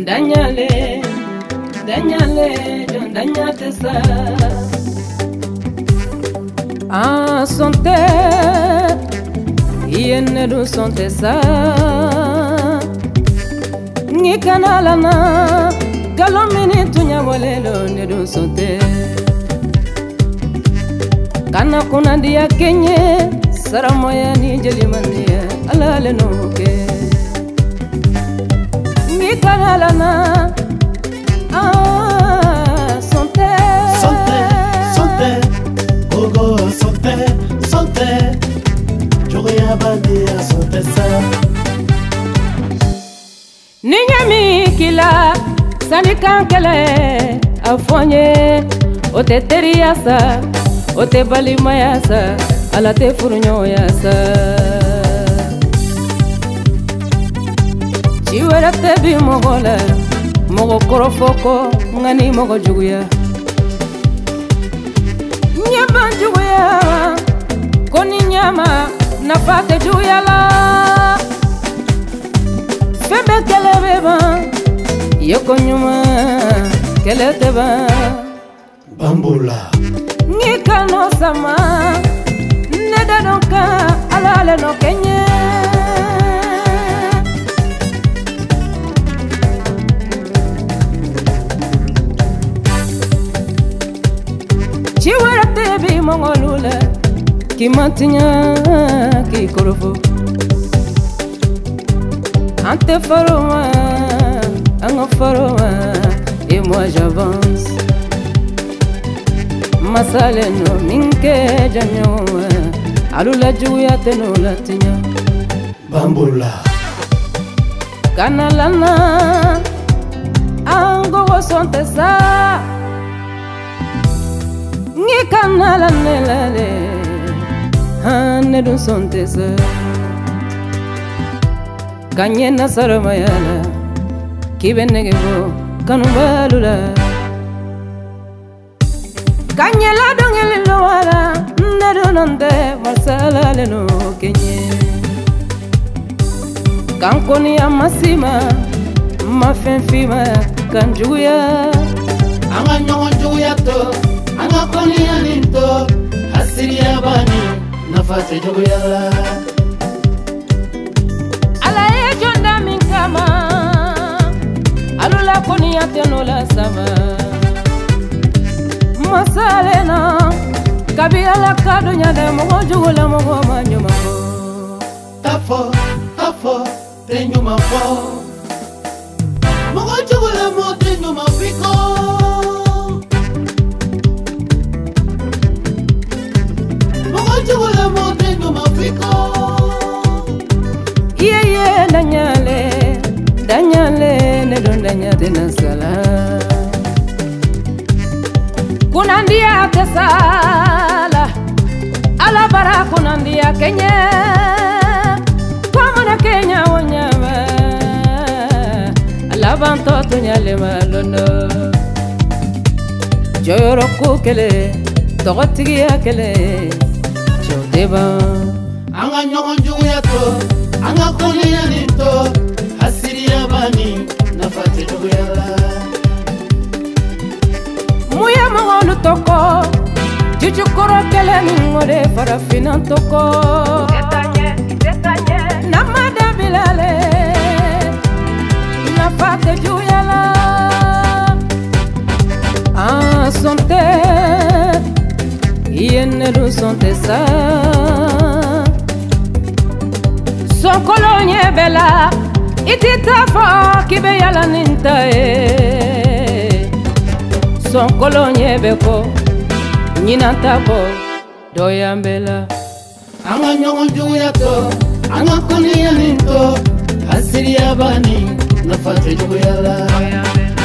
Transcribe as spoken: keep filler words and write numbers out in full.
Danyale, Danyale, John Danyatesa. Ah, sonte, yenne du sonte sa. Ni kanalana, galomini tunya walelo ne du sonte. Kana kunandia kenye, saramoya ni jelimania, alale noke. Ni kanalana, ah, sonte, sonte, sonte, gogo sonte, sonte, joya bandia sonte sa. Ninyami kila, sani kankele, afonye, ote teriasa, ote bali mayasa, ala te furnyo yasa. Chiwera te bi mogola, mogo korofoko, ngani mogo juguya. Nyama juguya, koni nyama, nafate juguya la. Febe kele beba, yoko nyuma, kele teba. Bambula. Nika no sama, neda donka, alale no kenye. Chiwara tebi mongolula, ki mantinya, ki korofo. Ante faroma, ango faroma, et moi j'avance. Masale no minke janyo, alula juya teno latinya. Bambula. Kanalana, ango wasonte sa. Ni kanalane lale, hane du sonte sa. Kanye nasara mayala, kibe negebo kanubalula. Kanye la dongeli loara, nedo nande masala leno kenye. Kankoni ya masima, mafenfima kanjuya. Anga nyongo juya to, anga koni ya ninto, hasiri ya bani, nafate juya la. Jonda minkama, alula koni ya tenola sama. Masalena, kabi ala kadunya de mogo jugula mogo manyuma ko. Tafo, tafo, tenyuma fo. Mogo jugula mo tenyuma fiko. Mogo jugula mo tenyuma fiko. Danyale, danyale, ne don danyate na sala. Kunandia tesala, ala bara kunandia Kenya. Kwamana Kenya wanyama, ala banto tunyale malono. Joyoro kukele, togotigi akele, jodeba. Anga nyongo juya to. Anga koni ya nito, hasiri ya bani, nafate juya la. Muya mongolu toko, juju koro kele ngore farafina toko. Tetanye, tetanye, namada bilale, nafate juya la. Ah, sonte, yenne du sonte sa. Son kolonye bela, iti tafo kibe yala ninta e. Son kolonye beko, nina tako doyambela. Anga nyongo juya to, anga koni ya ninto, hasiri ya bani, nafate juya la.